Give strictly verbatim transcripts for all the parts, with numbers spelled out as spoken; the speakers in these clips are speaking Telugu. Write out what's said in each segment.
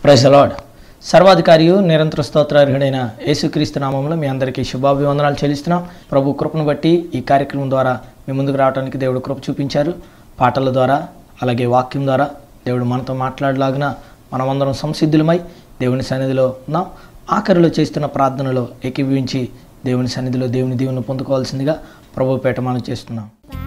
Praise the lord. సర్వాధికారియు నిరంతర స్తోత్రార్హుడైన యేసుక్రీస్తు నామములో మీ అందరికీ శుభాభివందనాలు చెల్లిస్తున్నాం. ప్రభు కృపను బట్టి ఈ కార్యక్రమం ద్వారా మీ ముందుకు రావడానికి దేవుడు కృప చూపించారు. పాటల ద్వారా అలాగే వాక్యం ద్వారా దేవుడు మనతో మాట్లాడలాగిన మనమందరం సంసిద్ధులమై దేవుని సన్నిధిలో ఉన్నాం. ఆఖరిలో చేస్తున్న ప్రార్థనలో ఏకీభవించి దేవుని సన్నిధిలో దేవుని దీవెనను పొందుకోవాల్సిందిగా ప్రభు పేట మనం చేస్తున్నాం.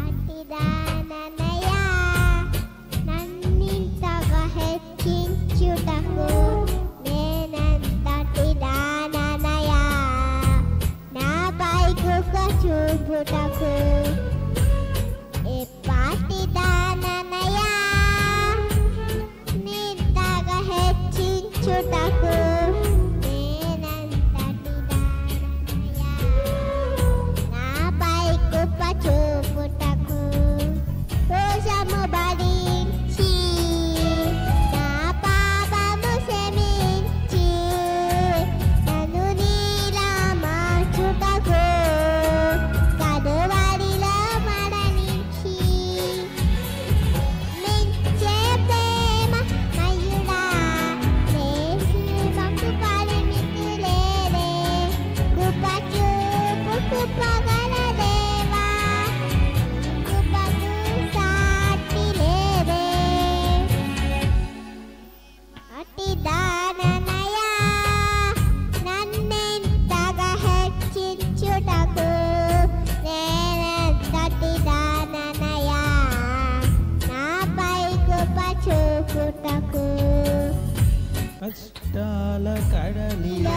కష్టాల కడలిలో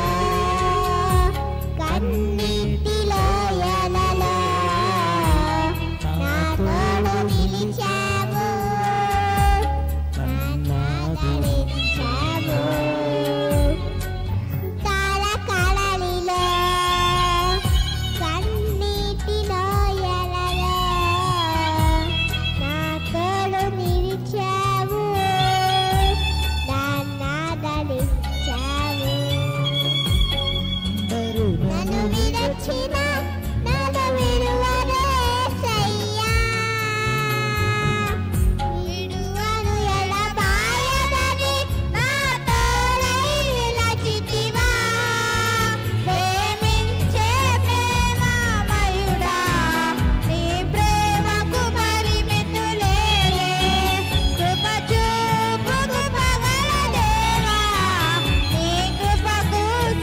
కన్నీటిలో ఎలలో నా తోడు నిలిచావు, నన్నాదరించావు. కష్టాల కడలిలో కన్నీటిలో ఎలలో నా తోడు నిలిచావు, నన్ను విరచిన నన్ను విడువను యేసయ్యా, విడువను ఎడబాయదని నా తోడై నిలచితివా. ప్రేమించే ప్రేమమయుడా, నీ ప్రేమకు పరిమితులేలే. కృప చూపు కృపగల దేవా, నీ కృపకు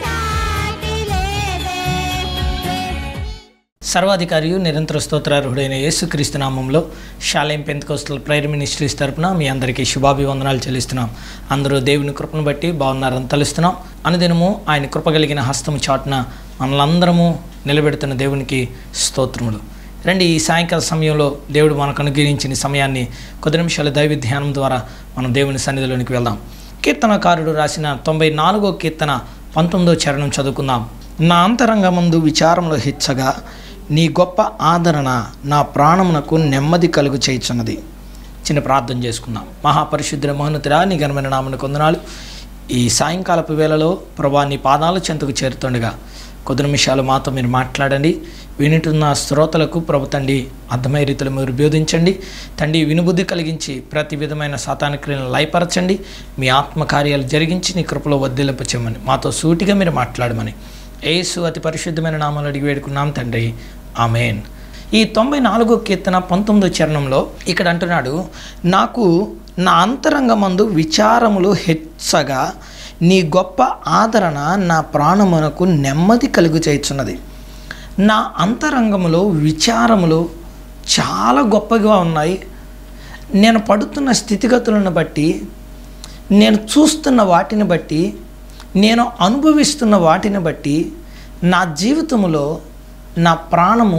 సర్వాధికారియు నిరంతర స్తోత్రార్హుడైన యేసుక్రీస్తు నామంలో షాలేం పెంతెకోస్తల్ ప్రేయర్ మినిస్ట్రీస్ తరపున మీ అందరికీ శుభాభివందనాలు చెల్లిస్తున్నాం. అందరూ దేవుని కృపను బట్టి బాగున్నారని తలుస్తున్నాం. అనుదినము ఆయన కృప కలిగిన హస్తము చాటున మనలందరము నిలబెడుతున్న దేవునికి స్తోత్రములు. రండి, ఈ సాయంకాల సమయంలో దేవుడు మనకు అనుగ్రహించిన సమయాన్ని కొద్ది నిమిషాల దైవ ధ్యానం ద్వారా మనం దేవుని సన్నిధిలోనికి వెళ్దాం. కీర్తనకారుడు రాసిన తొంభై నాలుగో కీర్తన పంతొమ్మిదో చరణం చదువుకుందాం. నా అంతరంగమందు విచారములు హెచ్చగా నీ గొప్ప ఆదరణ నా ప్రాణమునకు నెమ్మది కలుగు చేయుచున్నది. చిన్న ప్రార్థన చేసుకుందాం. మహాపరిశుద్ధ మహోన్నతుడా, నీ ఘనమైన నామమునకు వందనాలు. ఈ సాయంకాలపు వేళలో ప్రభా నీ పాదాల చెంతకు చేరుతుండగా కొద్ది నిమిషాలు మాతో మీరు మాట్లాడండి. వింటున్న శ్రోతలకు ప్రభు తండ్రి అర్థమయ్యే రీతిలో మీరు బోధించండి. తండ్రి వినుబుద్ధి కలిగించి ప్రతి విధమైన సాతాను క్రియలను లయపరచండి. మీ ఆత్మకార్యాలు జరిగించి నీ కృపలో వర్ధిల్లింపచేయమని మాతో సూటిగా మీరు మాట్లాడమని యేసు అతి పరిశుద్ధమైన నామాలు అడిగి వేడుకున్నాం తండ్రి, ఆమేన్. ఈ తొంభై నాలుగో కీర్తన పంతొమ్మిదో చరణంలో ఇక్కడ అంటున్నాడు, నాకు నా అంతరంగమందు విచారములు హెచ్చగా నీ గొప్ప ఆదరణ నా ప్రాణమునకు నెమ్మది కలుగు చేయుచున్నది. నా అంతరంగములో విచారములు చాలా గొప్పగా ఉన్నాయి. నేను పడుతున్న స్థితిగతులను బట్టి, నేను చూస్తున్న వాటిని బట్టి, నేను అనుభవిస్తున్న వాటిని బట్టి నా జీవితంలో నా ప్రాణము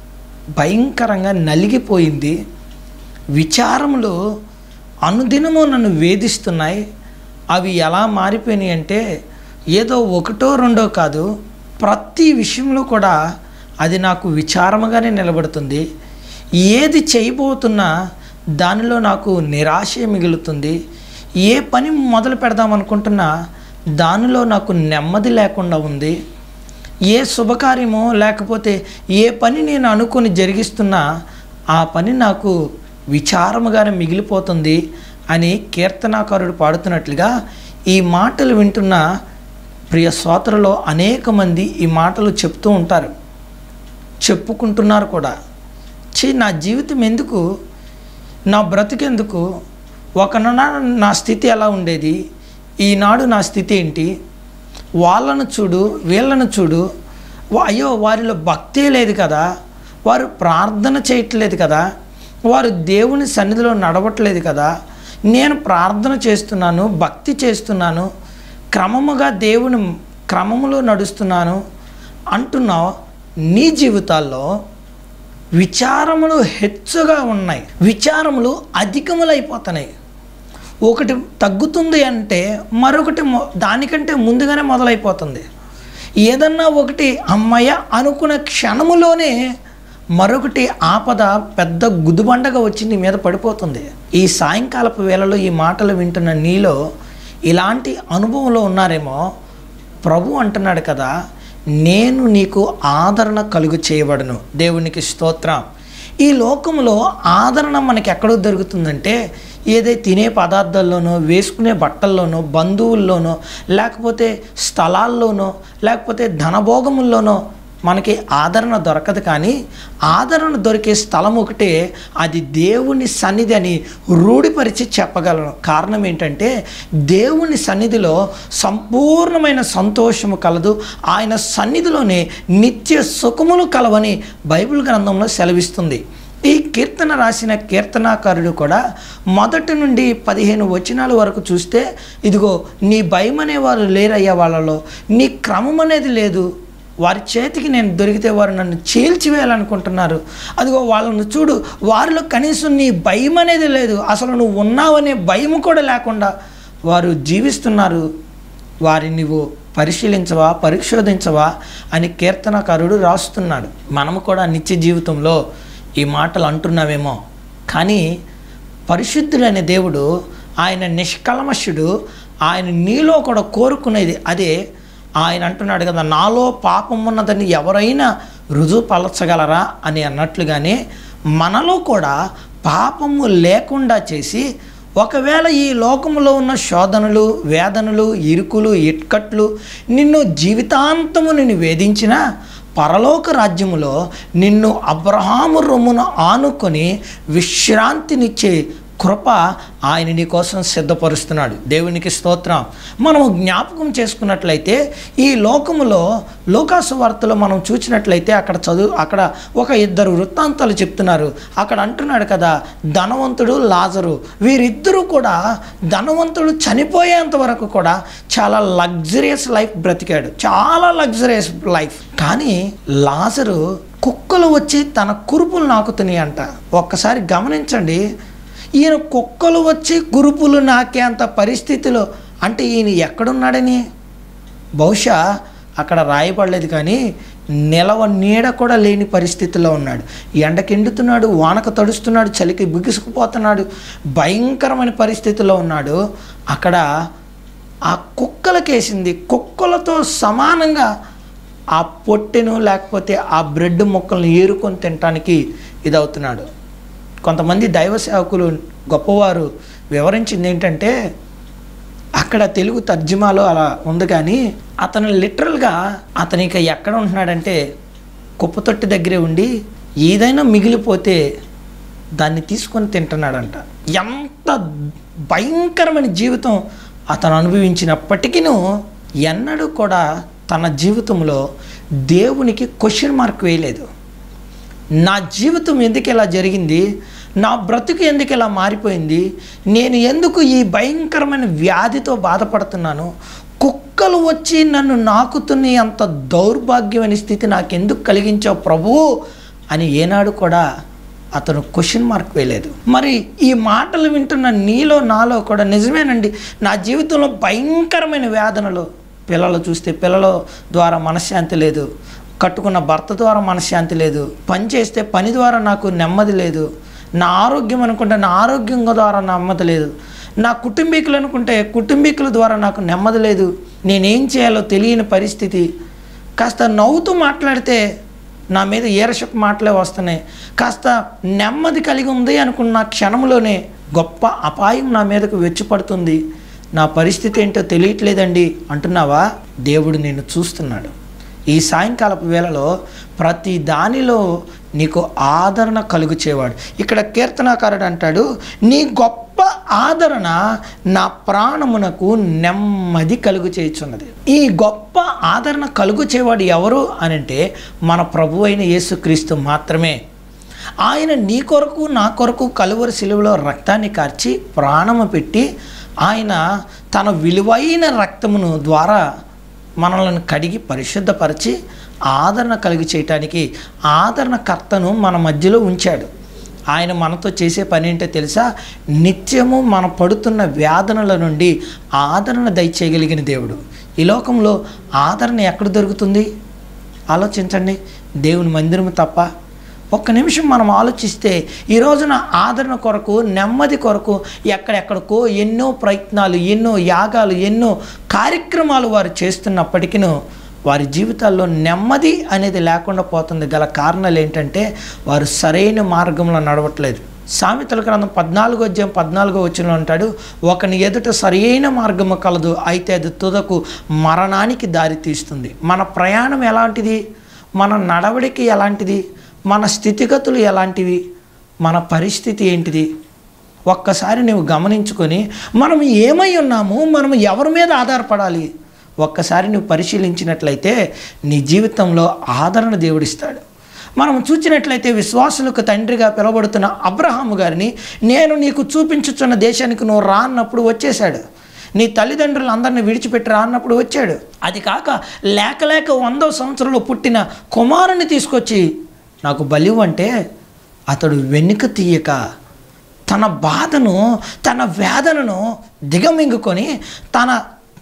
భయంకరంగా నలిగిపోయింది. విచారములు అనుదినము నన్ను వేధిస్తున్నాయి. అవి ఎలా మారిపోయినాయి అంటే ఏదో ఒకటో రెండో కాదు, ప్రతి విషయంలో కూడా అది నాకు విచారముగానే నిలబడుతుంది. ఏది చేయబోతున్నా దానిలో నాకు నిరాశ మిగులుతుంది. ఏ పని మొదలు పెడదామనుకుంటున్నా దానిలో నాకు నెమ్మది లేకుండా ఉంది. ఏ శుభకార్యమో లేకపోతే ఏ పని నేను అనుకొని జరిగిస్తున్నా ఆ పని నాకు విచారముగానే మిగిలిపోతుంది అని కీర్తనాకారుడు పాడుతున్నట్లుగా ఈ మాటలు వింటున్న ప్రియ శ్రోతలలో అనేక మంది ఈ మాటలు చెప్తూ ఉంటారు, చెప్పుకుంటున్నారు కూడా. చీ, నా జీవితం ఎందుకు, నా బ్రతికెందుకు, ఒకనాడు నా స్థితి ఎలా ఉండేది, ఈనాడు నా స్థితి ఏంటి, వాళ్ళను చూడు వీళ్ళను చూడు, అయ్యో వారిలో భక్తే లేదు కదా, వారు ప్రార్థన చేయట్లేదు కదా, వారు దేవుని సన్నిధిలో నడవట్లేదు కదా, నేను ప్రార్థన చేస్తున్నాను, భక్తి చేస్తున్నాను, క్రమముగా దేవుని క్రమములో నడుస్తున్నాను అంటున్నావు. నీ జీవితాల్లో విచారములు హెచ్చుగా ఉన్నాయి, విచారములు అధికములైపోతున్నాయి. ఒకటి తగ్గుతుంది అంటే మరొకటి దానికంటే ముందుగానే మొదలైపోతుంది. ఏదన్నా ఒకటి అమ్మయ్య అనుకున్న క్షణములోనే మరొకటి ఆపద పెద్ద గుదిబండగా వచ్చి నీ మీద పడిపోతుంది. ఈ సాయంకాలపు వేళలో ఈ మాటలు వింటున్న నీలో ఇలాంటి అనుభవంలో ఉన్నారేమో. ప్రభు అంటున్నాడు కదా, నేను నీకు ఆదరణ కలుగు చేయబడను. దేవునికి స్తోత్రం. ఈ లోకంలో ఆదరణ మనకి ఎక్కడో దొరుకుతుందంటే ఏదైతే తినే పదార్థాల్లోనో, వేసుకునే బట్టల్లోనో, బంధువుల్లోనో, లేకపోతే స్థలాల్లోనో, లేకపోతే ధనభోగముల్లోనో మనకి ఆదరణ దొరకదు. కానీ ఆదరణ దొరికే స్థలం ఒకటే, అది దేవుని సన్నిధి అని రూఢిపరిచి చెప్పగలను. కారణం ఏంటంటే దేవుని సన్నిధిలో సంపూర్ణమైన సంతోషము కలదు, ఆయన సన్నిధిలోనే నిత్య సుఖములు కలవని బైబిల్ గ్రంథంలో సెలవిస్తుంది. ఈ కీర్తన రాసిన కీర్తనాకారుడు కూడా మొదటి నుండి పదిహేను వచనాల వరకు చూస్తే, ఇదిగో నీ భయం అనేవారు లేరయ్యా, వాళ్ళలో నీ క్రమం అనేది లేదు, వారి చేతికి నేను దొరికితే వారు నన్ను చీల్చివేయాలనుకుంటున్నారు, అదిగో వాళ్ళను చూడు, వారిలో కనీసం నీ భయం అనేది లేదు, అసలు నువ్వు ఉన్నావనే భయం కూడా లేకుండా వారు జీవిస్తున్నారు, వారిని నువ్వు పరిశీలించవా, పరిశోధించవా అని కీర్తనకారుడు రాస్తున్నాడు. మనము కూడా నిత్య జీవితంలో ఈ మాటలు అంటున్నావేమో, కానీ పరిశుద్ధుడైన దేవుడు, ఆయన నిష్కల్మషుడు, ఆయన నీలో కూడా కోరుకునేది అదే. ఆయన అంటున్నాడు కదా, నాలో పాపం ఉన్నదని ఎవరైనా రుజువుపరచగలరా అని అన్నట్లుగానే మనలో కూడా పాపము లేకుండా చేసి, ఒకవేళ ఈ లోకంలో ఉన్న శోధనలు, వేదనలు, ఇరుకులు, ఇట్కట్లు నిన్ను జీవితాంతము నిన్ను వేధించినా, పరలోక రాజ్యములో నిన్ను అబ్రహాము రొమ్మును ఆనుకొని విశ్రాంతినిచ్చే కృప ఆయన నీ కోసం సిద్ధపరుస్తున్నాడు. దేవునికి స్తోత్రం. మనము జ్ఞాపకం చేసుకున్నట్లయితే ఈ లోకములో లోకాసు వార్తలో మనం చూసినట్లయితే అక్కడ చదువు అక్కడ ఒక ఇద్దరు వృత్తాంతాలు చెప్తున్నారు. అక్కడ అంటున్నాడు కదా, ధనవంతుడు, లాజరు, వీరిద్దరూ కూడా ధనవంతుడు చనిపోయేంత వరకు కూడా చాలా లగ్జరియస్ లైఫ్ బ్రతికాడు, చాలా లగ్జరియస్ లైఫ్. కానీ లాజరు కుక్కలు వచ్చి తన కురుపులు నాకుతున్నాయి అంట. ఒక్కసారి గమనించండి, ఈయన కుక్కలు వచ్చి కురుపులు నాకేంత పరిస్థితిలో అంటే ఈయన ఎక్కడున్నాడని బహుశా అక్కడ రాయబడలేదు, కానీ నిలవ నీడ కూడా లేని పరిస్థితిలో ఉన్నాడు. ఎండకెండుతున్నాడు, వానకు తడుస్తున్నాడు, చలికి బిగుసుకుపోతున్నాడు, భయంకరమైన పరిస్థితిలో ఉన్నాడు. అక్కడ ఆ కుక్కలకేసింది, కుక్కలతో సమానంగా ఆ పొట్టెను లేకపోతే ఆ బ్రెడ్ ముక్కలను ఏరుకొని తినటానికి ఇదవుతున్నాడు. కొంతమంది దైవ సేవకులు గొప్పవారు వివరించింది ఏంటంటే, అక్కడ తెలుగు తర్జుమాలో అలా ఉంది, కానీ అతను లిటరల్గా అతను ఇక ఎక్కడ ఉంటున్నాడంటే కుప్పతొట్టి దగ్గరే ఉండి ఏదైనా మిగిలిపోతే దాన్ని తీసుకొని తింటున్నాడంట. ఎంత భయంకరమైన జీవితం అతను అనుభవించినప్పటికీ ఎన్నడూ కూడా తన జీవితంలో దేవునికి క్వశ్చన్ మార్క్ వేయలేదు. నా జీవితం ఎందుకు ఇలా జరిగింది, నా బ్రతుకు ఎందుకు ఇలా మారిపోయింది, నేను ఎందుకు ఈ భయంకరమైన వ్యాధితో బాధపడుతున్నాను, కుక్కలు వచ్చి నన్ను నాకుతున్న అంత దౌర్భాగ్యమైన స్థితి నాకెందుకు కలిగించావు ప్రభువు అని ఏనాడు కూడా అతను క్వశ్చన్ మార్క్ వేయలేదు. మరి ఈ మాటలు వింటున్న నీలో నాలో కూడా నిజమేనండి, నా జీవితంలో భయంకరమైన వేదనలు, పిల్లలు చూస్తే పిల్లల ద్వారా మనశ్శాంతి లేదు, కట్టుకున్న భర్త ద్వారా మనశ్శాంతి లేదు, పని చేస్తే పని ద్వారా నాకు నెమ్మది లేదు, నా ఆరోగ్యం అనుకుంటే నా ఆరోగ్యం ద్వారా నెమ్మది లేదు, నా కుటుంబీకులు అనుకుంటే కుటుంబీకుల ద్వారా నాకు నెమ్మది లేదు, నేనేం చేయాలో తెలియని పరిస్థితి, కాస్త నవ్వుతూ మాట్లాడితే నా మీద ఈర్ష్యపు మాటలే వస్తున్నాయి, కాస్త నెమ్మది కలిగి ఉంది అనుకున్న క్షణంలోనే గొప్ప అపాయం నా మీదకు వెచ్చిపడుతుంది, నా పరిస్థితి ఏంటో తెలియట్లేదండి అంటున్నావా? దేవుడు నిన్ను చూస్తున్నాడు. ఈ సాయంకాలపు వేళలో ప్రతి దానిలో నీకు ఆదరణ కలుగుచేవాడు. ఇక్కడ కీర్తనాకారుడు అంటాడు, నీ గొప్ప ఆదరణ నా ప్రాణమునకు నెమ్మది కలుగు చేయుచున్నది. ఈ గొప్ప ఆదరణ కలుగు చేయవాడు ఎవరు అని అంటే మన ప్రభు అయిన యేసుక్రీస్తు మాత్రమే. ఆయన నీ కొరకు నా కొరకు కలువరి శిలువలో రక్తాన్ని కార్చి ప్రాణము పెట్టి ఆయన తన విలువైన రక్తమును ద్వారా మనలను కడిగి పరిశుద్ధపరిచి ఆదరణ కలిగి చేయటానికి ఆదరణకర్తను మన మధ్యలో ఉంచాడు. ఆయన మనతో చేసే పని ఏంటో తెలుసా? నిత్యము మన పడుతున్న వేదనల నుండి ఆదరణ దయచేయగలిగిన దేవుడు. ఈ లోకంలో ఆదరణ ఎక్కడ దొరుకుతుంది? ఆలోచించండి. దేవుని మందిరము తప్ప. ఒక్క నిమిషం మనం ఆలోచిస్తే ఈ రోజున ఆదరణ కొరకు, నెమ్మది కొరకు ఎక్కడెక్కడికో ఎన్నో ప్రయత్నాలు, ఎన్నో యాగాలు, ఎన్నో కార్యక్రమాలు వారు చేస్తున్నప్పటికీ వారి జీవితాల్లో నెమ్మది అనేది లేకుండా పోతుంది. గల కారణాలు ఏంటంటే వారు సరైన మార్గంలో నడవట్లేదు. సామెతల గ్రంథం పద్నాలుగో అధ్యాయం పద్నాలుగో వచనంలో అంటాడు, ఒకని ఎదుట సరైన మార్గము కలదు, అయితే అది తుదకు మరణానికి దారి తీస్తుంది. మన ప్రయాణం ఎలాంటిది? మన నడవడికి ఎలాంటిది? మన స్థితిగతులు ఎలాంటివి? మన పరిస్థితి ఏంటిది? ఒక్కసారి నువ్వు గమనించుకొని మనం ఏమై ఉన్నాము, మనం ఎవరి మీద ఆధారపడాలి ఒక్కసారి నువ్వు పరిశీలించినట్లయితే నీ జీవితంలో ఆదరణ దేవుడిస్తాడు. మనం చూసినట్లయితే విశ్వాసులకు తండ్రిగా పిలువబడుతున్న అబ్రహాము గారిని నేను నీకు చూపించుచున్న దేశానికి నువ్వు రా అన్నప్పుడు వచ్చేశాడు. నీ తల్లిదండ్రులు అందరిని విడిచిపెట్టి రా అన్నప్పుడు వచ్చాడు. అది కాక లేక లేక వందో సంవత్సరంలో పుట్టిన కుమారుని తీసుకొచ్చి నాకు బలివు అంటే అతడు వెనుక తీయక తన బాధను, తన వేదనను దిగమింగుకొని తన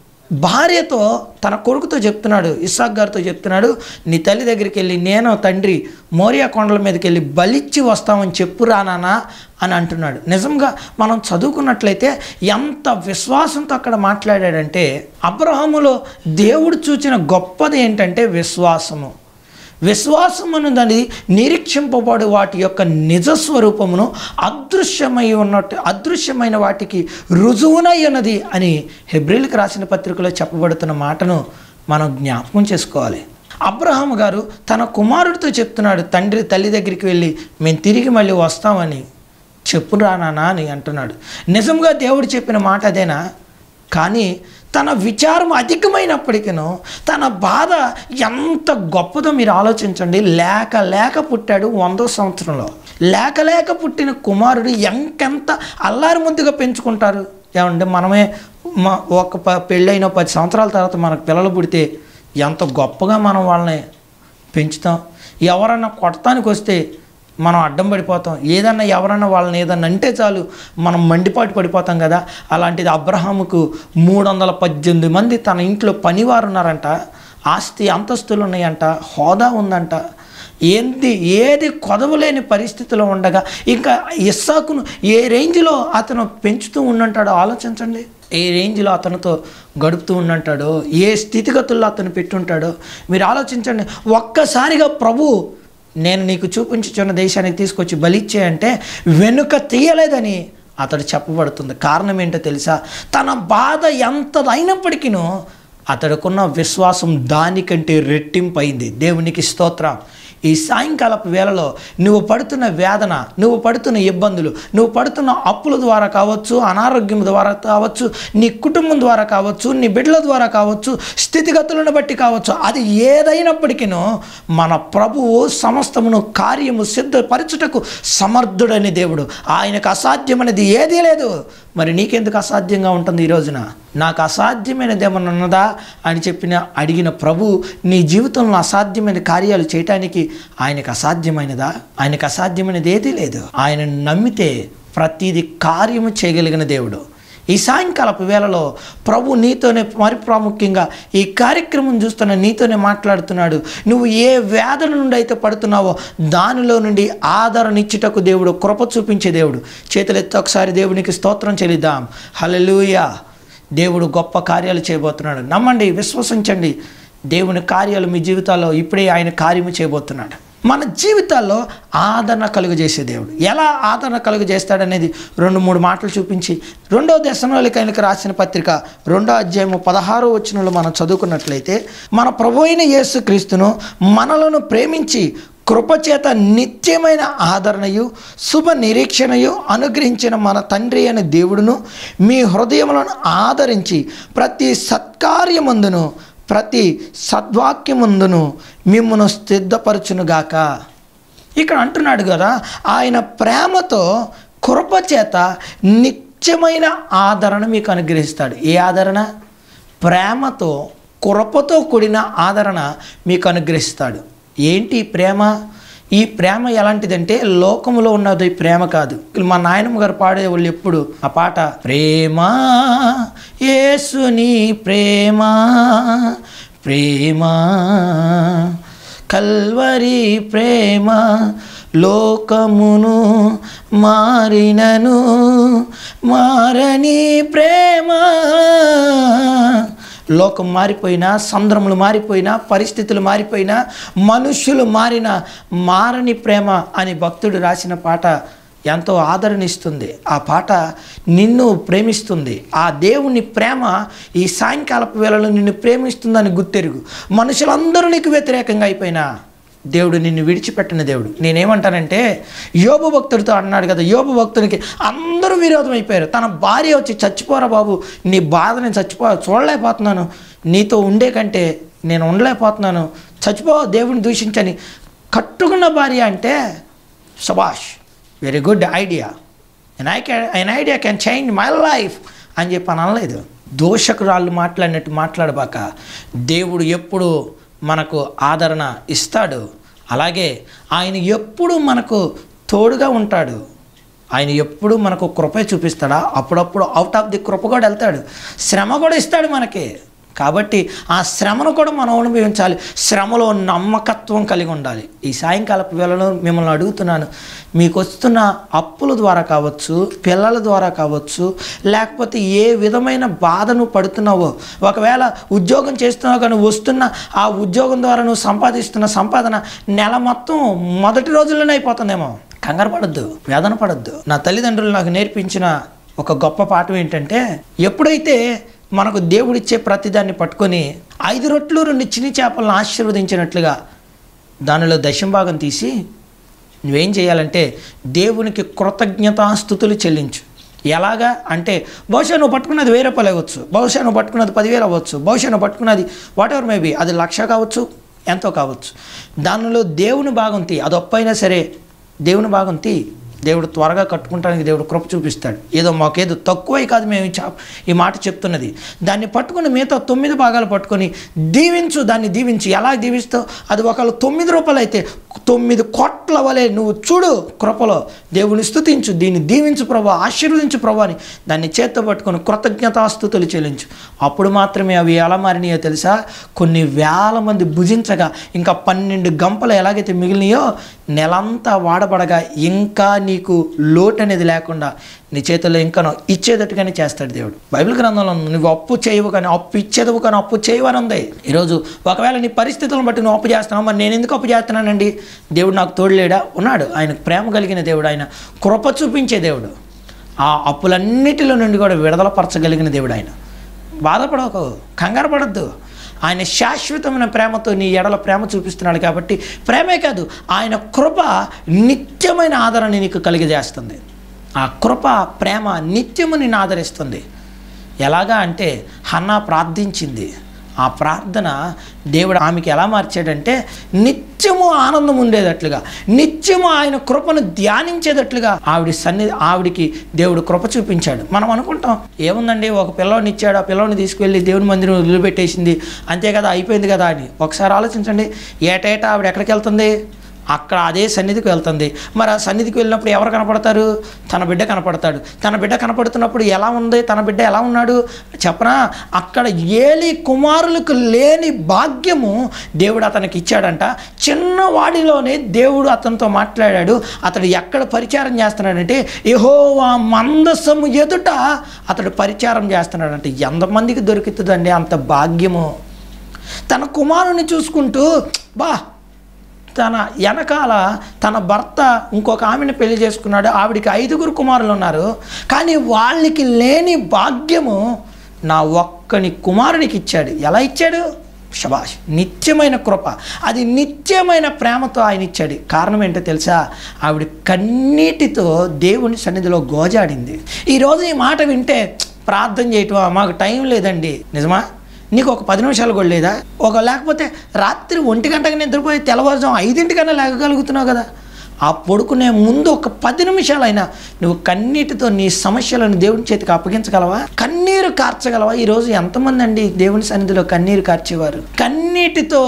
భార్యతో, తన కొడుకుతో చెప్తున్నాడు, ఇస్సాక్ గారితో చెప్తున్నాడు, నీ తల్లి దగ్గరికి వెళ్ళి నేను తండ్రి మోరియా కొండల మీదకి వెళ్ళి బలిచ్చి వస్తామని చెప్పురా నాన్న అని అంటున్నాడు. నిజంగా మనం చదువుకున్నట్లయితే ఎంత విశ్వాసంతో అక్కడ మాట్లాడాడంటే, అబ్రహాములో దేవుడు చూచిన గొప్పది ఏంటంటే విశ్వాసము. విశ్వాసం అన్నది నిరీక్షింపబడు వాటి యొక్క నిజస్వరూపమును అదృశ్యమై ఉన్నట్టు అదృశ్యమైన వాటికి రుజువునై ఉన్నది అని హెబ్రీలకు రాసిన పత్రికలో చెప్పబడుతున్న మాటను మనం జ్ఞాపకం చేసుకోవాలి. అబ్రహాము గారు తన కుమారుడితో చెప్తున్నాడు, తండ్రి తల్లి దగ్గరికి వెళ్ళి మేము తిరిగి మళ్ళీ వస్తామని చెప్పురా నాన్న అని అంటున్నాడు. నిజంగా దేవుడు చెప్పిన మాట అదేనా? కానీ తన విచారం అధికమైనప్పటికీను తన బాధ ఎంత గొప్పదో మీరు ఆలోచించండి. లేక లేక పుట్టాడు వందో సంవత్సరంలో. లేక లేక పుట్టిన కుమారుడు ఎంకెంత అల్లారి ముద్దుగా పెంచుకుంటారు. ఏమంటే మనమే మా ఒక ప పెళ్ళైన పది సంవత్సరాల తర్వాత మనకు పిల్లలు పుడితే ఎంత గొప్పగా మనం వాళ్ళని పెంచుతాం. ఎవరన్నా కొడతానికి వస్తే మనం అడ్డం పడిపోతాం. ఏదన్నా ఎవరన్నా వాళ్ళని ఏదన్నా అంటే చాలు మనం మండిపాటు పడిపోతాం కదా. అలాంటిది అబ్రహాముకు మూడు వందల పద్దెనిమిది మంది తన ఇంట్లో పనివారు ఉన్నారంట, ఆస్తి అంతస్తులు ఉన్నాయంట, హోదా ఉందంట. ఏంది ఏది కొదవలేని పరిస్థితిలో ఉండగా ఇంకా ఇస్సాకును ఏ రేంజ్లో అతను పెంచుతూ ఉండంటాడో ఆలోచించండి. ఏ రేంజ్లో అతనితో గడుపుతూ ఉండంటాడో, ఏ స్థితిగతుల్లో అతను పెట్టుంటాడో మీరు ఆలోచించండి. ఒక్కసారిగా ప్రభు నేను నీకు చూపించుచున్న దేశానికి తీసుకొచ్చి బలిచ్చేయంటే వెనుక తీయలేదని అతడు చెప్పబడుతుంది. కారణం ఏంటో తెలుసా? తన బాధ ఎంతదైనప్పటికీ అతడుకున్న విశ్వాసం దానికంటే రెట్టింపైంది. దేవునికి స్తోత్రం. ఈ సాయంకాలపు వేళలో నువ్వు పడుతున్న వేదన, నువ్వు పడుతున్న ఇబ్బందులు, నువ్వు పడుతున్న అప్పుల ద్వారా కావచ్చు, అనారోగ్యం ద్వారా కావచ్చు, నీ కుటుంబం ద్వారా కావచ్చు, నీ బిడ్డల ద్వారా కావచ్చు, స్థితిగతులను బట్టి కావచ్చు, అది ఏదైనప్పటికీ మన ప్రభువు సమస్తమును కార్యము సిద్ధపరచుటకు సమర్థుడని దేవుడు. ఆయనకు అసాధ్యమైనది ఏదీ లేదు. మరి నీకెందుకు అసాధ్యంగా ఉంటుంది ఈ రోజున? నాకు అసాధ్యమైనది ఏమన్నా ఉన్నదా అని చెప్పిన అడిగిన ప్రభు నీ జీవితంలో అసాధ్యమైన కార్యాలు చేయటానికి ఆయనకు అసాధ్యమైనదా? ఆయనకు అసాధ్యమైనది ఏదీ లేదు. ఆయన నమ్మితే ప్రతిదీ కార్యము చేయగలిగిన దేవుడు. ఈ సాయంకాలపు వేళలో ప్రభు నీతోనే మరి ప్రాముఖ్యంగా ఈ కార్యక్రమం చూస్తున్న నీతోనే మాట్లాడుతున్నాడు. నువ్వు ఏ వేదన నుండి అయితే పడుతున్నావో దానిలో నుండి ఆదరణిచ్చుటకు దేవుడు కృప చూపించే దేవుడు. చేతులెత్తి ఒకసారి దేవునికి స్తోత్రం చెల్లిద్దాం. హల్లెలూయా. దేవుడు గొప్ప కార్యాలు చేయబోతున్నాడు. నమ్మండి, విశ్వసించండి. దేవుని కార్యాలు మీ జీవితాల్లో ఇప్పుడే ఆయన కార్యము చేయబోతున్నాడు. మన జీవితాల్లో ఆదరణ కలుగజేసే దేవుడు. ఎలా ఆదరణ కలుగజేస్తాడనేది రెండు మూడు మాటలు చూపించి రెండవ దశలోనికైనకు రాసిన పత్రిక రెండో అధ్యాయము పదహారో వచనంలో మనం చదువుకున్నట్లయితే, మన ప్రభు అయిన యేసుక్రీస్తును మనలను ప్రేమించి కృపచేత నిత్యమైన ఆదరణయు శుభ నిరీక్షణయు అనుగ్రహించిన మన తండ్రి అయిన దేవుడును మీ హృదయములను ఆదరించి ప్రతి సత్కార్యమందును ప్రతి సద్వాక్యమందును మిమ్మను సిద్ధపరచునుగాక. ఇక్కడ అంటున్నాడు కదా, ఆయన ప్రేమతో కృపచేత నిత్యమైన ఆదరణ మీకు అనుగ్రహిస్తాడు. ఏ ఆదరణ? ప్రేమతో కృపతో కూడిన ఆదరణ మీకు అనుగ్రహిస్తాడు. ఏంటి ప్రేమ? ఈ ప్రేమ ఎలాంటిదంటే లోకములో ఉన్నది ప్రేమ కాదు. మా నాయనమ్మ గారు పాడేవాళ్ళు ఎప్పుడు ఆ పాట, ప్రేమ యేసుని ప్రేమ ప్రేమ కల్వరి ప్రేమ లోకమును మారినను మారని ప్రేమ. లోకం మారిపోయినా, సంద్రములు మారిపోయినా, పరిస్థితులు మారిపోయినా, మనుష్యులు మారిన మారని ప్రేమ అని భక్తుడు రాసిన పాట ఎంతో ఆదరణిస్తుంది. ఆ పాట నిన్ను ప్రేమిస్తుంది. ఆ దేవుని ప్రేమ ఈ సాయంకాలపు వేళలో నిన్ను ప్రేమిస్తుందని గుర్తెరుగు. మనుషులందరూ నీకు వ్యతిరేకంగా అయిపోయినా దేవుడు నిన్ను విడిచిపెట్టిన దేవుడు. నేనేమంటానంటే, యోబు భక్తుడితో అన్నాడు కదా, యోబు భక్తునికి అందరూ విరోధం అయిపోయారు. తన భార్య వచ్చి, చచ్చిపోరా బాబు, నీ బాధ నేను చచ్చిపో చూడలేకపోతున్నాను, నీతో ఉండే కంటే నేను ఉండలేకపోతున్నాను, చచ్చిపో దేవుని దూషించని కట్టుకున్న భార్య అంటే శభాష్, very good idea, and I can an idea can change my life అని చెప్పి అని అనలేదు. దోషకురాళ్ళు మాట్లాడినట్టు మాట్లాడబాక. దేవుడు ఎప్పుడు మనకు ఆదరణ ఇస్తాడు. అలాగే ఆయన ఎప్పుడు మనకు తోడుగా ఉంటాడు. ఆయన ఎప్పుడు మనకు కృప చూపిస్తాడా? అప్పుడప్పుడు అవుట్ ఆఫ్ ది కృప కూడా వెళ్తాడు, శ్రమ కూడా ఇస్తాడు మనకి. కాబట్టి ఆ శ్రమను కూడా మనం అనుభవించాలి. శ్రమలో నమ్మకత్వం కలిగి ఉండాలి. ఈ సాయంకాలపు వేళలో మిమ్మల్ని అడుగుతున్నాను, మీకు వస్తున్న అప్పుల ద్వారా కావచ్చు, పిల్లల ద్వారా కావచ్చు, లేకపోతే ఏ విధమైన బాధను పడుతున్నావో, ఒకవేళ ఉద్యోగం చేస్తున్నావు కానీ వస్తున్న ఆ ఉద్యోగం ద్వారా నువ్వు సంపాదిస్తున్న సంపాదన నెల మొత్తం మొదటి రోజుల్లోనే అయిపోతుందేమో. కంగారు పడద్దు, వేదన పడద్దు. నా తల్లిదండ్రులు నాకు నేర్పించిన ఒక గొప్ప పాఠం ఏంటంటే, ఎప్పుడైతే మనకు దేవుడిచ్చే ప్రతిదాన్ని పట్టుకొని ఐదు రొట్లు రెండు చిన్ని చేపలను ఆశీర్వదించినట్లుగా దానిలో దశంభాగం తీసి నువ్వేం చేయాలంటే దేవునికి కృతజ్ఞతాస్తుతులు చెల్లించు. ఎలాగా అంటే, బహుశా నువ్వు పట్టుకున్నది వెయ్యి రూపాయలు అవ్వచ్చు, బహుశా నువ్వు పట్టుకున్నది పదివేలు అవ్వచ్చు, బహుశా నువ్వు పట్టుకున్నది వాట్ ఎవర్ మేబీ అది లక్ష కావచ్చు, ఎంతో కావచ్చు. దానిలో దేవుని భాగం తీ, అది ఒప్పైనా సరే దేవుని భాగం తీ. దేవుడు త్వరగా కట్టుకుంటానికి దేవుడు కృప చూపిస్తాడు. ఏదో మాకేదో తక్కువై కాదు మేము ఈ మాట చెప్తున్నది. దాన్ని పట్టుకొని మిగతా తొమ్మిది భాగాలు పట్టుకొని దీవించు. దాన్ని దీవించు. ఎలా దీవిస్తావు? అది ఒకవేళ తొమ్మిది రూపాయలు అయితే తొమ్మిది కోట్ల వలె నువ్వు చూడు కృపలో దేవుని స్తుతించు, దీన్ని దీవించు ప్రభా, ఆశీర్వదించు ప్రభా అని దాన్ని చేత్తో పట్టుకొని కృతజ్ఞతాస్తుతులు చెల్లించు. అప్పుడు మాత్రమే అవి ఎలా మారినాయో తెలుసా? కొన్ని వేల మంది భుజించగా ఇంకా పన్నెండు గంపలు ఎలాగైతే మిగిలినాయో నెలంతా వాడబడగా ఇంకా నీకు లోటు అనేది లేకుండా నీ చేతుల్లో ఇంకా ఇచ్చేటట్టుగానే చేస్తాడు దేవుడు. బైబిల్ గ్రంథంలో నువ్వు అప్పు చేయవు కానీ అప్పు ఇచ్చేదవు కానీ అప్పు చేయవని ఉంది. ఈరోజు ఒకవేళ నీ పరిస్థితులను బట్టి నువ్వు అప్పు చేస్తున్నావు, మరి నేను ఎందుకు అప్పు చేస్తున్నానండి? దేవుడు నాకు తోడులేడా? ఉన్నాడు. ఆయన ప్రేమ కలిగిన దేవుడు, ఆయన కృప చూపించే దేవుడు, ఆ అప్పులన్నిటిలో నుండి కూడా విడుదలపరచగలిగిన దేవుడు ఆయన. బాధపడకు, కంగారు పడద్దు. ఆయన శాశ్వతమైన ప్రేమతో నీ ఎడల ప్రేమ చూపిస్తున్నాడు. కాబట్టి ప్రేమే కాదు, ఆయన కృప నిత్యమైన ఆదరణ నీకు కలిగజేస్తుంది. ఆ కృప ప్రేమ నిత్యము నిన్ను ఆదరిస్తుంది. ఎలాగా అంటే, హన్నా ప్రార్థించింది. ఆ ప్రార్థన దేవుడు ఆమెకి ఎలా మార్చాడంటే, నిత్యము ఆనందం ఉండేటట్లుగా, నిత్యము ఆయన కృపను ధ్యానించేటట్లుగా ఆవిడ సన్నిధి ఆవిడికి దేవుడు కృప చూపించాడు. మనం అనుకుంటాం ఏముందండి, ఒక పిల్లవాడిని ఇచ్చాడు, ఆ పిల్లవాడిని తీసుకువెళ్ళి దేవుని మందిరం వదిలిపెట్టేసింది, అంతే కదా అయిపోయింది కదా అని. ఒకసారి ఆలోచించండి, ఏటేటా ఆవిడ ఎక్కడికి వెళ్తుంది? అక్కడ అదే సన్నిధికి వెళ్తుంది. మరి ఆ సన్నిధికి వెళ్ళినప్పుడు ఎవరు కనపడతారు? తన బిడ్డ కనపడతాడు. తన బిడ్డ కనపడుతున్నప్పుడు ఎలా ఉంది? తన బిడ్డ ఎలా ఉన్నాడు చెప్పనా? అక్కడ ఏలి కుమారులకు లేని భాగ్యము దేవుడు అతనికి ఇచ్చాడంట. చిన్నవాడిలోనే దేవుడు అతనితో మాట్లాడాడు. అతడు ఎక్కడ పరిచారం చేస్తున్నాడంటే, యెహోవా మందసము ఎదుట అతడు పరిచారం చేస్తున్నాడంటే ఎంతమందికి దొరుకుతుందండి అంత భాగ్యము? తన కుమారుని చూసుకుంటూ, బా తన వెనకాల తన భర్త ఇంకొక ఆమెను పెళ్లి చేసుకున్నాడు. ఆవిడికి ఐదుగురు కుమారులు ఉన్నారు. కానీ వాళ్ళకి లేని భాగ్యము నా ఒక్కని కుమారునికి ఇచ్చాడు. ఎలా ఇచ్చాడు? శభాష్, నిత్యమైన కృప, అది నిత్యమైన ప్రేమతో ఆయన ఇచ్చాడు. కారణం ఏంటో తెలుసా? ఆవిడ కన్నీటితో దేవుని సన్నిధిలో గోజాడింది. ఈరోజు ఈ మాట వింటే ప్రార్థన చేయటమా, మాకు టైం లేదండి. నిజమా? నీకు ఒక పది నిమిషాలు కూడా లేదా? ఒక లేకపోతే రాత్రి ఒంటి గంటకి నిద్రపోయి తెల్లవారుజాము ఐదింటికన్నా లేగగలుగుతున్నావు కదా. ఆ పడుకునే ముందు ఒక పది నిమిషాలైనా నువ్వు కన్నీటితో నీ సమస్యలను దేవుని చేతికి అప్పగించగలవా? కన్నీరు కార్చగలవా? ఈరోజు ఎంతమంది అండి దేవుని సన్నిధిలో కన్నీరు కార్చేవారు? కన్నీటితో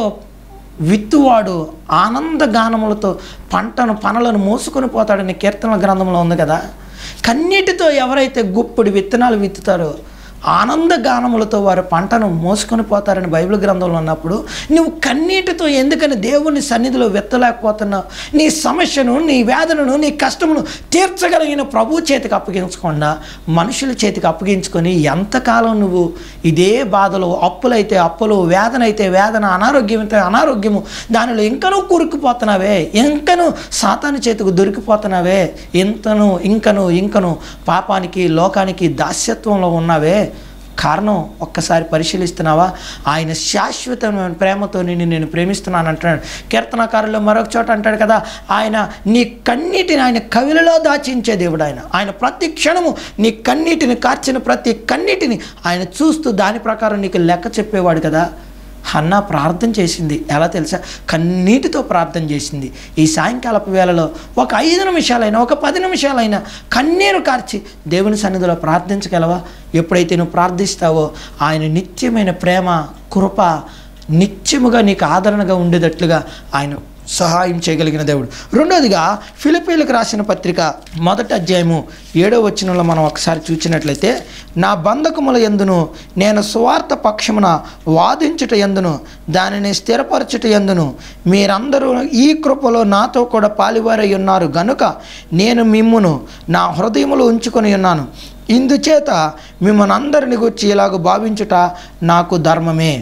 విత్తువాడు ఆనంద గానములతో పంటను పనులను మోసుకొని పోతాడని కీర్తనల గ్రంథంలో ఉంది కదా. కన్నీటితో ఎవరైతే గుప్పుడు విత్తనాలు విత్తుతారో ఆనంద గానములతో వారు పంటను మోసుకొని పోతారని బైబిల్ గ్రంథంలో ఉన్నప్పుడు నువ్వు కన్నీటితో ఎందుకని దేవుని సన్నిధిలో విత్తలేకపోతున్నావు? నీ సమస్యను, నీ వేదనను, నీ కష్టమును తీర్చగలిగిన ప్రభు చేతికి అప్పగించకుండా మనుషుల చేతికి అప్పగించుకొని ఎంతకాలం నువ్వు ఇదే బాధలు, అప్పులైతే అప్పులు, వేదన అయితే వేదన, అనారోగ్యం అయితే అనారోగ్యము, దానిలో ఇంకనూ కూరుకుపోతున్నావే, ఇంకను సాతాను చేతికి దొరికిపోతున్నావే, ఇంతను ఇంకను ఇంకను పాపానికి, లోకానికి దాస్యత్వంలో ఉన్నావే. కారణం ఒక్కసారి పరిశీలిస్తున్నావా? ఆయన శాశ్వతమైన ప్రేమతో నిన్ను నేను ప్రేమిస్తున్నాను అంటున్నాడు. కీర్తనకారుల్లో మరొక చోట అంటాడు కదా, ఆయన నీ కన్నీటిని ఆయన కవిలలో దాచించే దేవుడు. ఆయన ఆయన ప్రతి క్షణము నీ కన్నీటిని కార్చిన ప్రతి కన్నీటిని ఆయన చూస్తూ దాని ప్రకారం నీకు లెక్క చెప్పేవాడు కదా. హన్నా ప్రార్థన చేసింది ఎలా తెలుసా? కన్నీటితో ప్రార్థన చేసింది. ఈ సాయంకాలపు వేళలో ఒక ఐదు నిమిషాలైనా, ఒక పది నిమిషాలైనా కన్నీరు కార్చి దేవుని సన్నిధిలో ప్రార్థించగలవా? ఎప్పుడైతే నువ్వు ప్రార్థిస్తావో ఆయన నిత్యమైన ప్రేమ, కృప నిత్యముగా నీకు ఆదరణగా ఉండేటట్లుగా ఆయన సహాయం చేయగలిగిన దేవుడు. రెండోదిగా ఫిలిప్పీలకు రాసిన పత్రిక మొదటి అధ్యాయము ఏడో వచనంలో మనం ఒకసారి చూసినట్లయితే, నా బంధకముల యందును నేను సువార్త పక్షమున వాదించుట యందును దానిని స్థిరపరచుట యందును మీరందరూ ఈ కృపలో నాతో కూడా పాలివారై ఉన్నారు గనుక నేను మిమ్మును నా హృదయములో ఉంచుకొని ఉన్నాను. ఇందుచేత మిమ్మల్ని అందరిని గురించి ఇలాగ భావించుట నాకు ధర్మమే.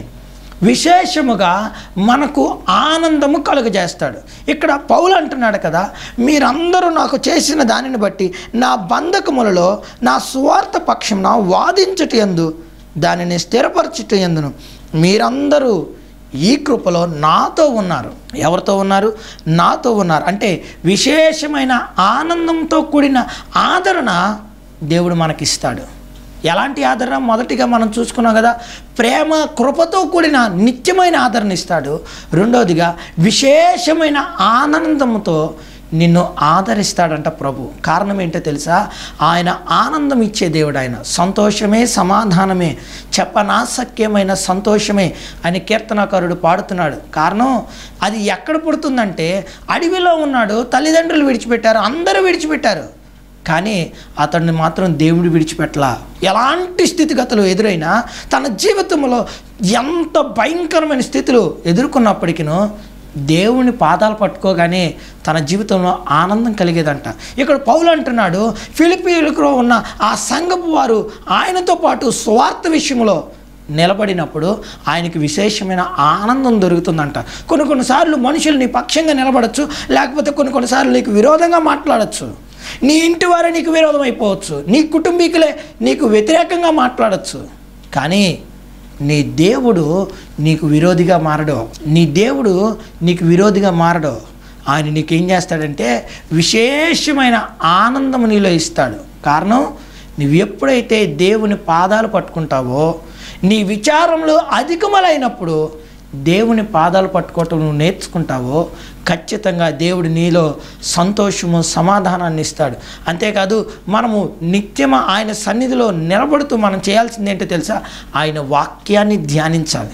విశేషముగా మనకు ఆనందము కలుగజేస్తాడు. ఇక్కడ పౌలు అంటున్నాడు కదా, మీరందరూ నాకు చేసిన దానిని బట్టి నా బంధకములలో నా సువార్త పక్షమున వాదించుట యందు దానిని స్థిరపరచుట యందును మీరందరూ ఈ కృపలో నాతో ఉన్నారు. ఎవరితో ఉన్నారు? నాతో ఉన్నారు. అంటే విశేషమైన ఆనందంతో కూడిన ఆదరణ దేవుడు మనకిస్తాడు. ఎలాంటి ఆదరణ? మొదటిగా మనం చూసుకున్నాం కదా, ప్రేమ, కృపతో కూడిన నిత్యమైన ఆదరణ ఇస్తాడు. రెండవదిగా విశేషమైన ఆనందంతో నిన్ను ఆదరిస్తాడంట ప్రభు. కారణం ఏంటో తెలుసా? ఆయన ఆనందం ఇచ్చే దేవుడు. ఆయన సంతోషమే, సమాధానమే, చెప్పనాశక్యమైన సంతోషమే అని కీర్తనకారుడు పాడుతున్నాడు. కారణం అది ఎక్కడ పుడుతుందంటే, అడవిలో ఉన్నాడు, తల్లిదండ్రులు విడిచిపెట్టారు, అందరూ విడిచిపెట్టారు, కానీ అతన్ని మాత్రం దేవుడు విడిచిపెట్టలా. ఎలాంటి స్థితిగతులు ఎదురైనా తన జీవితంలో ఎంత భయంకరమైన స్థితులు ఎదుర్కొన్నప్పటికీనూ దేవుని పాదాలు పట్టుకోగానే తన జీవితంలో ఆనందం కలిగేదంట. ఇక్కడ పౌలు అంటున్నాడు, ఫిలిప్పీలో ఉన్న ఆ సంఘపు వారు ఆయనతో పాటు సువార్త విషయంలో నిలబడినప్పుడు ఆయనకి విశేషమైన ఆనందం దొరుకుతుందంట. కొన్ని కొన్నిసార్లు మనుషులు నీ పక్షంగా నిలబడచ్చు, లేకపోతే కొన్ని కొన్నిసార్లు నీకు విరోధంగా మాట్లాడచ్చు. నీ ఇంటి వారే నీకు విరోధం అయిపోవచ్చు, నీ కుటుంబీకులే నీకు వ్యతిరేకంగా మాట్లాడచ్చు. కానీ నీ దేవుడు నీకు విరోధిగా మారడు. నీ దేవుడు నీకు విరోధిగా మారడు. ఆయన నీకేం చేస్తాడంటే విశేషమైన ఆనందం నీలో ఇస్తాడు. కారణం, నువ్వు ఎప్పుడైతే దేవుని పాదాలు పట్టుకుంటావో, నీ విచారంలో అధికములైనప్పుడు దేవుని పాదాలు పట్టుకోవటం నువ్వు నేర్చుకుంటావో, ఖచ్చితంగా దేవుడు నీలో సంతోషము, సమాధానాన్ని ఇస్తాడు. అంతేకాదు మనము నిత్యము ఆయన సన్నిధిలో నిలబడుతూ మనం చేయాల్సింది ఏంటో తెలుసా? ఆయన వాక్యాన్ని ధ్యానించాలి.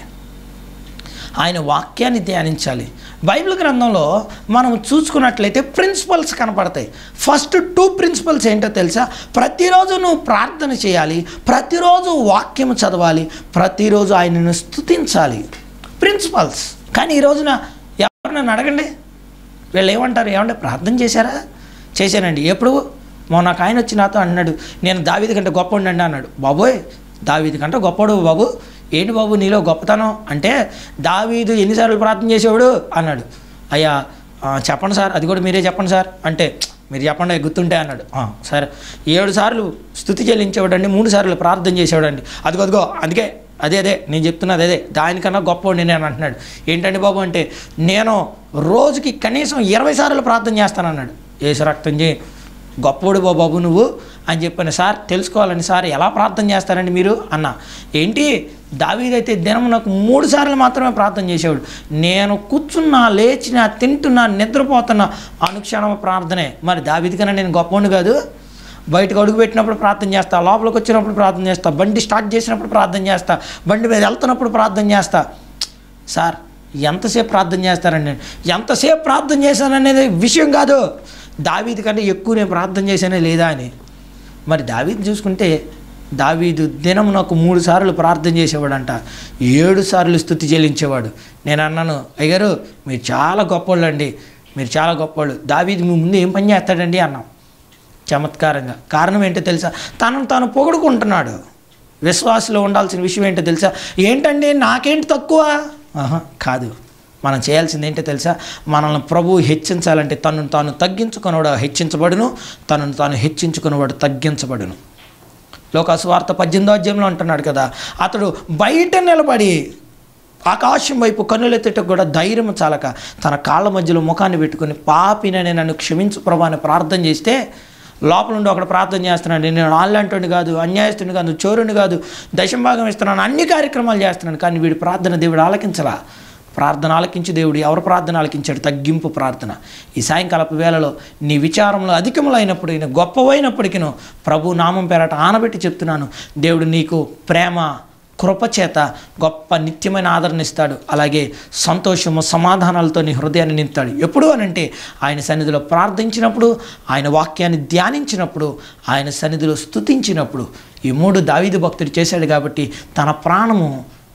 ఆయన వాక్యాన్ని ధ్యానించాలి. బైబిల్ గ్రంథంలో మనం చూసుకున్నట్లయితే ప్రిన్సిపల్స్ కనపడతాయి. ఫస్ట్ టూ ప్రిన్సిపల్స్ ఏంటో తెలుసా? ప్రతిరోజు నువ్వు ప్రార్థన చేయాలి, ప్రతిరోజు వాక్యము చదవాలి, ప్రతిరోజు ఆయనను స్తుతించాలి. ప్రిన్సిపల్స్. కానీ ఈ రోజున ఎవరు నన్ను అడగండి, వీళ్ళు ఏమంటారు? ఏమంటే ప్రార్థన చేశారా? చేశానండి. ఎప్పుడు? మొన్న ఒక ఆయన వచ్చి నాతో అన్నాడు, నేను దావీదు కంటే గొప్ప ఉండండి అన్నాడు. బాబోయ్, దావీదు కంటే గొప్పడు బాబు, ఏంటి బాబు నీలో గొప్పతనం అంటే? దావీదు ఎన్నిసార్లు ప్రార్థన చేసేవాడు అన్నాడు. అయ్యా, "ఆ, చెప్పండి సార్, అది కూడా మీరే చెప్పండి సార్" అంటే మీరు చెప్పండి గుర్తుంటే అన్నాడు. "ఆ, సరే." ఏడు సార్లు స్తుతి చెల్లించేవాడండి, మూడు సార్లు ప్రార్థన చేసేవాడండి. అదిగో అదిగో అందుకే అదే అదే నేను చెప్తున్నది అదే, దానికన్నా గొప్పవాడిని నేను అంటున్నాడు. ఏంటండి బాబు అంటే, "నేను రోజుకి కనీసం ఇరవై సార్లు ప్రార్థన చేస్తానన్నాడు." యేసు రక్తం చే గొప్పవాడు బాబు నువ్వు అని చెప్పాను. "సార్ తెలుసుకోవాలని సార్ ఎలా ప్రార్థన చేస్తారండి మీరు" అన్న. "ఏంటి దావీదైతే దినం నాకు మూడు సార్లు మాత్రమే ప్రార్థన చేసేవాడు. నేను కూర్చున్నా, లేచినా, తింటున్నా, నిద్రపోతున్నా అనుక్షణం ప్రార్థనే. మరి దావీదు కన్నా నేను గొప్పవాడిని కాదు? బయటకు అడుగు పెట్టినప్పుడు ప్రార్థన చేస్తా, లోపలికి వచ్చినప్పుడు ప్రార్థన చేస్తా, బండి స్టార్ట్ చేసినప్పుడు ప్రార్థన చేస్తా, బండి మీద వెళ్తున్నప్పుడు ప్రార్థన చేస్తా." సార్ ఎంతసేపు ప్రార్థన చేస్తారండి? ఎంతసేపు ప్రార్థన చేశాననేది విషయం కాదు, దావీదు కంటే ఎక్కువ నేను ప్రార్థన చేశానే లేదా అని. మరి దావీదు చూసుకుంటే దావీదు దినం నాకు మూడు సార్లు ప్రార్థన చేసేవాడంట, ఏడు సార్లు స్తుతి చెల్లించేవాడు. నేను అన్నాను, "అయ్యారు మీరు చాలా గొప్పవాళ్ళు అండి, మీరు చాలా గొప్పవాళ్ళు. దావీదు మీ ముందు ఏం పని చేస్తాడండి" అన్నాం చమత్కారంగా. కారణం ఏంటో తెలుసా? తనను తాను పొగుడుకుంటున్నాడు. విశ్వాసలో ఉండాల్సిన విషయం ఏంటో తెలుసా? ఏంటండి నాకేంటి తక్కువ? ఆహా కాదు. మనం చేయాల్సింది ఏంటో తెలుసా? మనల్ని ప్రభువు హెచ్చించాలంటే తనను తాను తగ్గించుకునేవాడు హెచ్చించబడును, తనను తాను హెచ్చించుకునేవాడు తగ్గించబడును. లోకాసువార్త పద్దెనిమిదో అధ్యాయంలో అంటున్నాడు కదా, అతడు బయట నిలబడి ఆకాశం వైపు కన్నులెత్తటకు కూడా ధైర్యం చాలక తన కాళ్ళ మధ్యలో ముఖాన్ని పెట్టుకుని, "పాపినని నన్ను క్షమించు ప్రభు" అని ప్రార్థన చేస్తే, లోపల నుండి ఒకడు ప్రార్థన చేస్తున్నాడు, "నేను ఆళ్ళంటుని కాదు, అన్యాయస్తుని కాదు, చోరుని కాదు, దశంభాగం ఇస్తున్నాను, అన్ని కార్యక్రమాలు చేస్తున్నాను." కానీ వీడి ప్రార్థన దేవుడు ఆలకించలా. ప్రార్థన ఆలకించి దేవుడు ఎవరు ప్రార్థన ఆలకించాడు? తగ్గింపు ప్రార్థన. ఈ సాయంకాలపు వేళలో నీ విచారంలో అధికములు అయినప్పటికీ, గొప్పవైనప్పటికీ ప్రభు నామం పేరట ఆనబెట్టి చెప్తున్నాను, దేవుడు నీకు ప్రేమ కృపచేత గొప్ప నిత్యమైన ఆదరణ ఇస్తాడు. అలాగే సంతోషము సమాధానాలతో నీ హృదయాన్ని నింపుతాడు. ఎప్పుడు అనంటే ఆయన సన్నిధిలో ప్రార్థించినప్పుడు, ఆయన వాక్యాన్ని ధ్యానించినప్పుడు, ఆయన సన్నిధిలో స్తుతించినప్పుడు. ఈ మూడు దావీదు భక్తుడు చేశాడు కాబట్టి తన ప్రాణము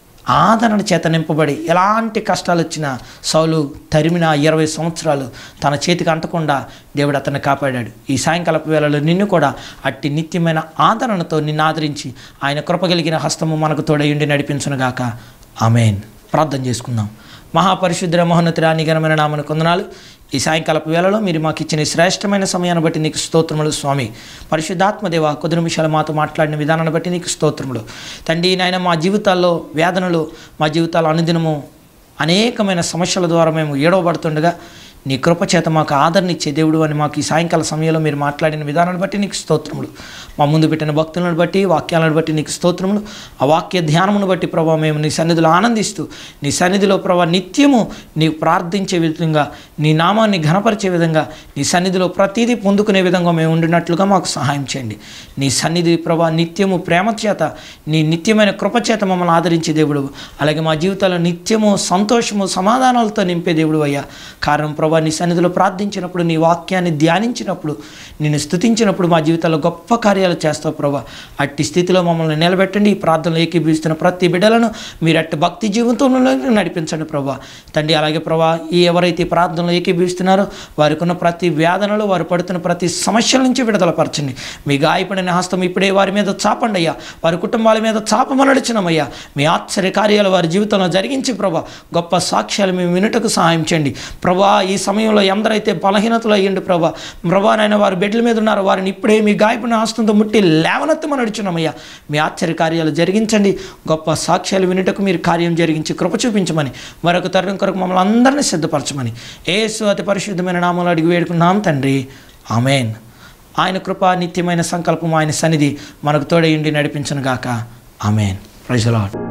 ఆదరణ చేత నింపబడి ఎలాంటి కష్టాలు వచ్చినా సౌలు తరిమిన ఇరవై సంవత్సరాలు తన చేతికి అంటకుండా దేవుడు అతన్ని కాపాడాడు. ఈ సాయంకాలపు వేళలో నిన్ను కూడా అట్టి నిత్యమైన ఆదరణతో నిన్ను ఆదరించి ఆయన కృపగలిగిన హస్తము మనకు తోడయుండి నడిపించునుగాక. ఆమేన్. ప్రార్థన చేసుకుందాం. మహాపరిశుద్ధ మహోన్నతుడా నీ ఘనమైన నామమునకు వందనాలు. ఈ సాయంకాలపు వేళలో మీరు మాకు ఇచ్చిన శ్రేష్టమైన సమయాన్ని బట్టి నీకు స్తోత్రములు స్వామి. పరిశుద్ధాత్మదేవ కొద్ది నిమిషాలు మాతో మాట్లాడిన విధానాన్ని బట్టి నీకు స్తోత్రములు తండ్రి. నాయన మా జీవితాల్లో వేదనలు, మా జీవితాల్లో అనుదినము అనేకమైన సమస్యల ద్వారా మేము ఏడవబడుతుండగా నీ కృపచేత మాకు ఆదరణ ఇచ్చే దేవుడు అని మాకు ఈ సాయంకాల సమయంలో మీరు మాట్లాడిన విధానాన్ని బట్టి నీకు స్తోత్రములు. మా ముందు పెట్టిన భక్తులను బట్టి, వాక్యాలను బట్టి నీకు స్తోత్రములు. ఆ వాక్య ధ్యానమును బట్టి ప్రభావ మేము నీ సన్నిధిలో ఆనందిస్తూ, నీ సన్నిధిలో ప్రభావ నిత్యము నీవు ప్రార్థించే విధంగా, నీ నామాన్ని ఘనపరిచే విధంగా, నీ సన్నిధిలో ప్రతిదీ పొందుకునే విధంగా మేము ఉండినట్లుగా మాకు సహాయం చేయండి. నీ సన్నిధి ప్రభావ నిత్యము ప్రేమ చేత, నీ నిత్యమైన కృపచేత మమ్మల్ని ఆదరించే దేవుడు, అలాగే మా జీవితాల్లో నిత్యము సంతోషము సమాధానాలతో నింపే దేవుడు అయ్యా. కారణం ప్రభావ నీ సన్నిధిలో ప్రార్థించినప్పుడు, నీ వాక్యాన్ని ధ్యానించినప్పుడు, నిన్ను స్తుతించినప్పుడు మా జీవితాల్లో గొప్ప కార్యాలు చేస్తావు ప్రభా. అట్టి స్థితిలో మమ్మల్ని నిలబెట్టండి. ఈ ప్రార్థనలు ఏకీభవిస్తున్న ప్రతి బిడ్డలను మీరు అట్టి భక్తి జీవితంలో నడిపించండి ప్రభా. తండ్రి అలాగే ప్రభా ఈ ఎవరైతే ప్రార్థనలు ఏకీభవిస్తున్నారో వారికి ఉన్న ప్రతి వేదనలో, వారు పడుతున్న ప్రతి సమస్యల నుంచి విడుదలపరచండి. మీ గాయపడిన హస్తం ఇప్పుడే వారి మీద చాపండి అయ్యా. వారి కుటుంబాల మీద చాపమనడిచినమయ్యా. మీ ఆశ్చర్య కార్యాలు వారి జీవితంలో జరిగించి ప్రభా గొప్ప సాక్ష్యాలు మేము వినుటకు సహాయం చేయండి ప్రభా. ఈ సమయంలో ఎందరైతే బలహీనతలు అయ్యండి ప్రభా, ప్రభా నాయన వారు బెడ్ల మీద ఉన్నారో వారిని ఇప్పుడే మీ గాయపడిన హస్తంతో ముట్టి లేవనెత్తమని అడుచున్నామయ్యా. మీ ఆశ్చర్య కార్యాలు జరిగించండి. గొప్ప సాక్ష్యాలు వినుటకు మీరు కార్యం జరిగించి కృప చూపించమని, మరొక తరుణం కొరకు మమ్మల్ని అందరినీ సిద్ధపరచమని యేసు అతి పరిశుద్ధమైన నామములో అడిగి వేడుకున్నాం తండ్రి. ఆమేన్. ఆయన కృప, నిత్యమైన సంకల్పం, ఆయన సన్నిధి మనకు తోడయుండి నడిపించును గాక. ఆమేన్. Praise the lord.